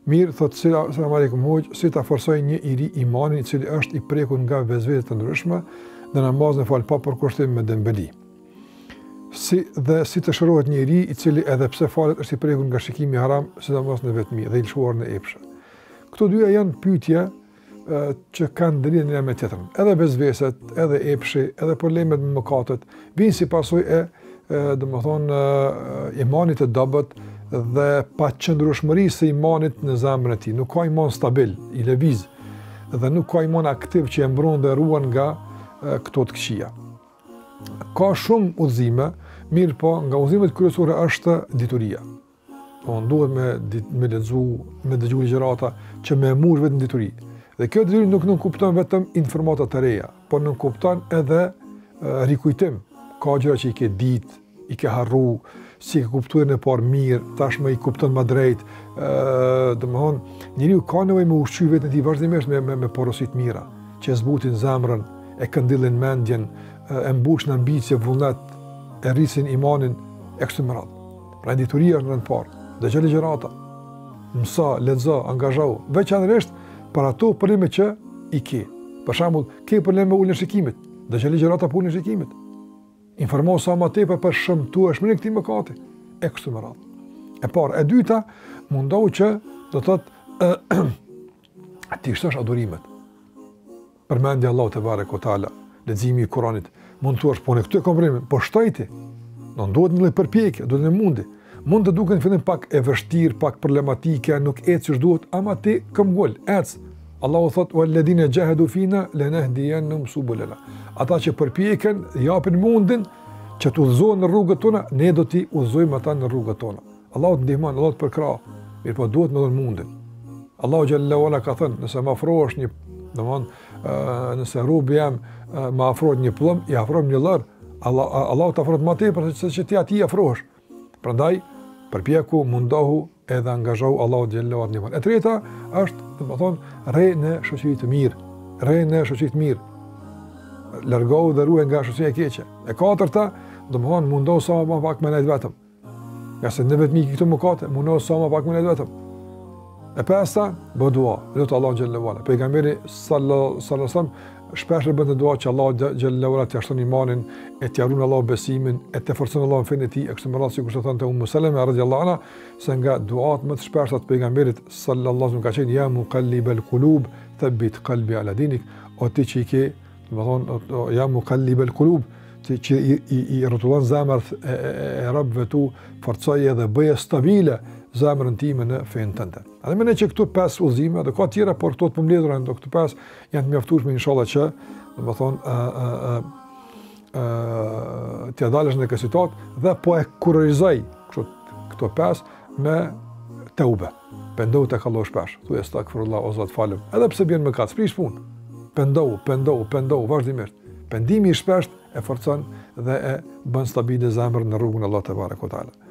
Mirë, thotë, selam aleikum hoqë, si ta forsoj një i ri imanin i cili është i prekur nga vezvete të ndryshme dhe namazin e fal pa përkushtim me dembeli. Si të shërohet një i ri i cili edhe pse falet është i prekur nga shikimi haram, sidomos në vetmi dhe i lëshuar në epshe. Këto dyja janë pyetje që kanë ndërlidhje njëra me tjetrën. Edhe vezveset, edhe epshi, edhe problemet me mëkatet vinë si pasojë imanit të dobët dhe pa qëndrueshmërisë së imanit në zemrën e tij. Nuk ka iman stabil, i lëviz, dhe nuk ka iman aktiv që e mbron dhe ruan nga këto të këqija. Ka shumë udhëzime, mirë po nga udhëzimet kryesore është dituria. Duhet me lexu, me dëgju ligjërata që me mur vetëm dituri. Dhe kjo detyrë nuk kupton vetëm informata të reja, por nuk kupton edhe rikujtim. Ka gjëra që i ke ditë, i ke harru, si ke kuptuar në parë mirë, tashmë i kupton më drejt. Domthonë, njeriu ka nevojë me ushqy vetën e tij vazhdimisht me porosit mira, që e zbutin zemrën, e këndillin mendjen, e mbushin ambicie, vullnet, e rrisin imanin e kështu me radhë. Pra dituria është në rënd parë. Dëgjoj ligjërata, mëso, lexo, angazhohu, veçanërisht për ato probleme që i ke. Për shembull, ke probleme me ulën e shikimit, dëgjoj ligjërata për ulën e shikimit. Informo sa më tepër për shëmtueshmërinë e këtij mëkati e kështu me radhë. E parë, e dyta, mundohu që do thotë ti shtosh adhurimet. Përmendja Allahu te barekuhu teala, leximi i Kuranit, mund thua po në këtë kompromis, po shtoj ti. Do duhet një përpjekje, duhet të mundi. Mund të duket në fillim pak e vështirë, pak problematike, nuk ecë siç duhet, ama ti këmbgul, ec. Allahu thot walladhina jahadu fina lanahdiyannahum subulana. Ata që përpjeken, japin mundin që të udhëzohen në rrugët tona, ne do t'i udhëzojmë ata në rrugët tona. Allahu të ndihmon, Allahu të përkrah, mirë po duhet me dhënë mundin. Allahu xhallahu ala ka thënë, nëse më afrohesh një, nëse robi jam më afrohet një plumb, i afrojmë një lër, Allahu të afrohet më tepër se që ti atij afrohesh. Prandaj përpjeku, mundohu edhe angazhohu, Allahu xhallahu ala ndihmon. E treta është, rre në shoqëri të mirë, rre në shoqëri të mirë. Largohu dhe ruaj nga shoqëria e keqe. E katërta, mundohu sa më pak me nejt vetëm. Nga se në vetmi këto mëkate, mundohu sa më pak me nejt vetëm. E pesta, bë dua, lutë Allahu xhallahu ala. Pejgamberi sallallahu alaihi wasallam shpesh bën dua që Allahu xhallahu ala t'i shton imanin, e t'i ruan Allahu besimin, e të forcon Allahu në fenë e tij, e kështu me radhë sikur thonte Ummu Salama radhiyallahu anha, se nga duat më të shpeshta të pejgamberit sallallahu alaihi wasallam ka thënë ya muqallibal qulub thabbit qalbi ala dinik, o ti që i ke, ja muqallibal qulub, që i rrotullon zemrat e robëve tu, forcoje dhe bëje stabile zemrën time në fenë tënde. Edhe mendoj që këtu 5 udhëzime, dhe ka tjera, por këto të përmbledhura ndo këtu 5 janë të mjaftueshme inshallah që, t'ia dalësh në këtë situatë dhe po e kurrizoj këto 5 me teube. Pendohu tek Allahu shpesh. Thuaj astaghfirullah o Zot falem. Edhe pse bën mëkat, s'prish punë. Pendohu vazhdimisht. Pendimi i shpesht e forcon dhe e bën stabile zemrën në rrugën e Allahut te barekuhu teala.